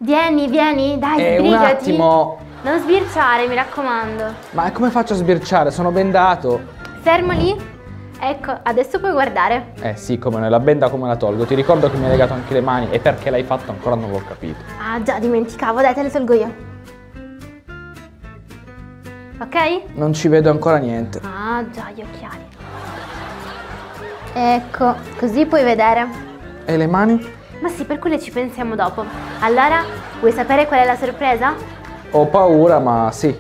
Vieni, vieni, dai, sbrigati. Un attimo. Non sbirciare, mi raccomando. Ma come faccio a sbirciare? Sono bendato. Fermo lì. Ecco, adesso puoi guardare. Sì, come no, la benda come la tolgo? Ti ricordo che mi hai legato anche le mani e perché l'hai fatto ancora non l'ho capito. Ah già, dimenticavo, dai, te le tolgo io. Ok? Non ci vedo ancora niente. Ah già, gli occhiali. Ecco, così puoi vedere. E le mani? Ma sì, per quelle ci pensiamo dopo. Allora, vuoi sapere qual è la sorpresa? Ho paura, ma sì.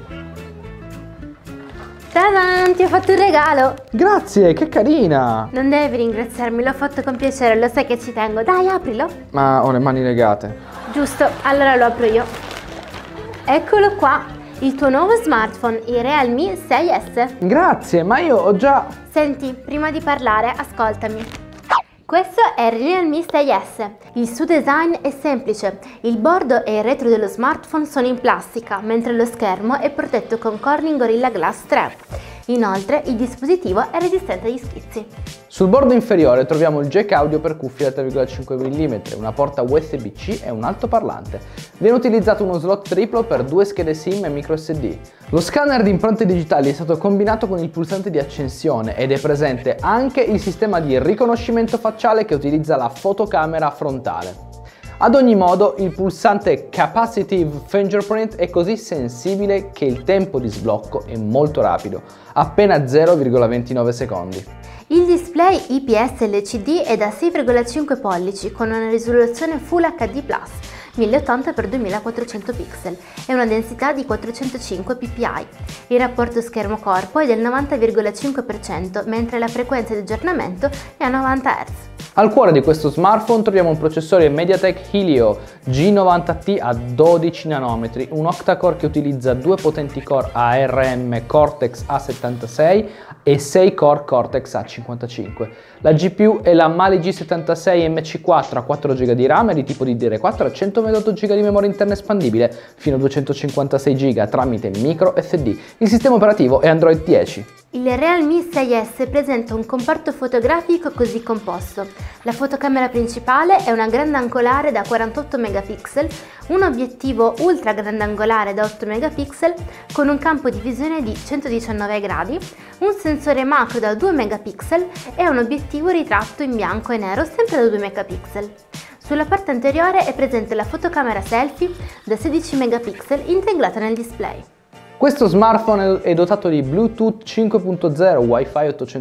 Ta-dan, ti ho fatto un regalo. Grazie, che carina. Non devi ringraziarmi, l'ho fatto con piacere, lo sai che ci tengo. Dai, aprilo. Ma ho le mani legate. Giusto, allora lo apro io. Eccolo qua, il tuo nuovo smartphone, il Realme 6S. Grazie, ma io ho già... Senti, prima di parlare, ascoltami. Questo è il Realme 6S. Il suo design è semplice. Il bordo e il retro dello smartphone sono in plastica, mentre lo schermo è protetto con Corning Gorilla Glass 3. Inoltre, il dispositivo è resistente agli schizzi. Sul bordo inferiore troviamo il jack audio per cuffie da 3,5 mm, una porta USB-C e un altoparlante. Viene utilizzato uno slot triplo per 2 schede SIM e micro SD. Lo scanner di impronte digitali è stato combinato con il pulsante di accensione ed è presente anche il sistema di riconoscimento facciale che utilizza la fotocamera frontale. Ad ogni modo, il pulsante Capacitive Fingerprint è così sensibile che il tempo di sblocco è molto rapido, appena 0,29 secondi. Il display IPS LCD è da 6,5 pollici con una risoluzione Full HD+, 1080x2400 pixel e una densità di 405 ppi. Il rapporto schermo-corpo è del 90,5%, mentre la frequenza di aggiornamento è a 90 Hz. Al cuore di questo smartphone troviamo un processore MediaTek Helio G90T a 12 nanometri, un octa-core che utilizza 2 potenti core ARM Cortex A76 e 6 core Cortex A55. La GPU è la Mali G76 MC4 a 4 GB di RAM e di tipo DDR4 a 128 GB di memoria interna espandibile fino a 256 GB tramite micro SD. Il sistema operativo è Android 10. Il Realme 6S presenta un comparto fotografico così composto. La fotocamera principale è una grandangolare da 48 megapixel, un obiettivo ultra grandangolare da 8 megapixel con un campo di visione di 119 gradi, un sensore macro da 2 megapixel e un obiettivo ritratto in bianco e nero sempre da 2 megapixel. Sulla parte anteriore è presente la fotocamera selfie da 16 megapixel integrata nel display. Questo smartphone è dotato di Bluetooth 5.0, Wi-Fi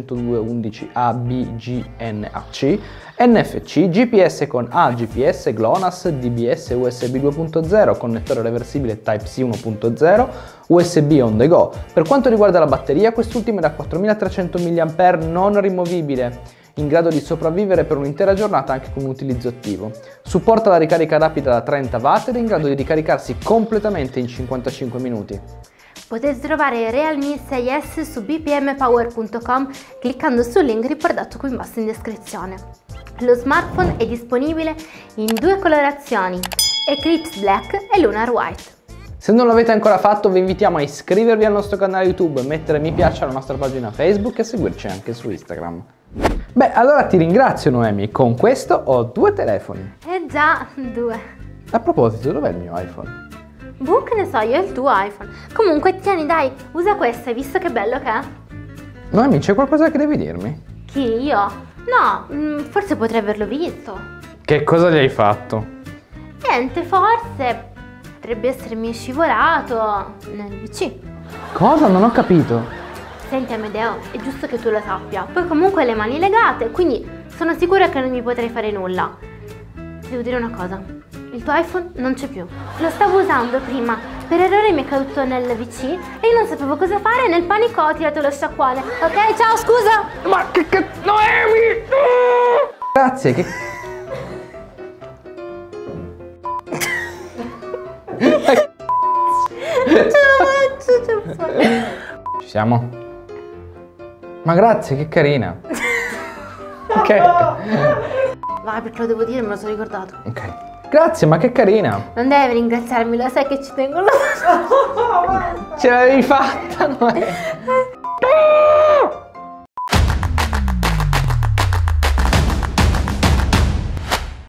802.11ab/GNAC, NFC, GPS con AGPS, GLONASS, DBS, USB 2.0, connettore reversibile Type-C 1.0, USB on the go. Per quanto riguarda la batteria, quest'ultima è da 4300 mAh non rimovibile, in grado di sopravvivere per un'intera giornata anche con un utilizzo attivo. Supporta la ricarica rapida da 30 watt ed è in grado di ricaricarsi completamente in 55 minuti. Potete trovare il Realme 6S su bpmpower.com cliccando sul link riportato qui in basso in descrizione. Lo smartphone è disponibile in 2 colorazioni, Eclipse Black e Lunar White. Se non l'avete ancora fatto vi invitiamo a iscrivervi al nostro canale YouTube, mettere mi piace alla nostra pagina Facebook e seguirci anche su Instagram. Beh, allora ti ringrazio Noemi, con questo ho 2 telefoni. Già, 2. A proposito, dov'è il mio iPhone? Boh, che ne so, io ho il tuo iPhone. Comunque, tieni, dai, usa questo, hai visto che bello che è? Noemi, c'è qualcosa che devi dirmi? Chi, io? No, forse potrei averlo visto. Che cosa gli hai fatto? Niente, forse potrebbe essermi scivolato nel PC. Cosa? Non ho capito. Senti Amedeo, è giusto che tu lo sappia. Poi comunque hai le mani legate, quindi sono sicura che non mi potrei fare nulla. Devo dire una cosa, il tuo iPhone non c'è più. Lo stavo usando prima, per errore mi è caduto nel VC e io non sapevo cosa fare e nel panico ho tirato lo sciacquone. Ok, ciao, scusa! Ma che Noemi! Grazie, che... Ci siamo? Ma grazie, che carina. Ok. Vai, perché lo devo dire, me lo sono ricordato. Ok. Grazie, ma che carina. Non devi ringraziarmi, lo sai che ci tengo. Ce l'avevi fatta, Noemi.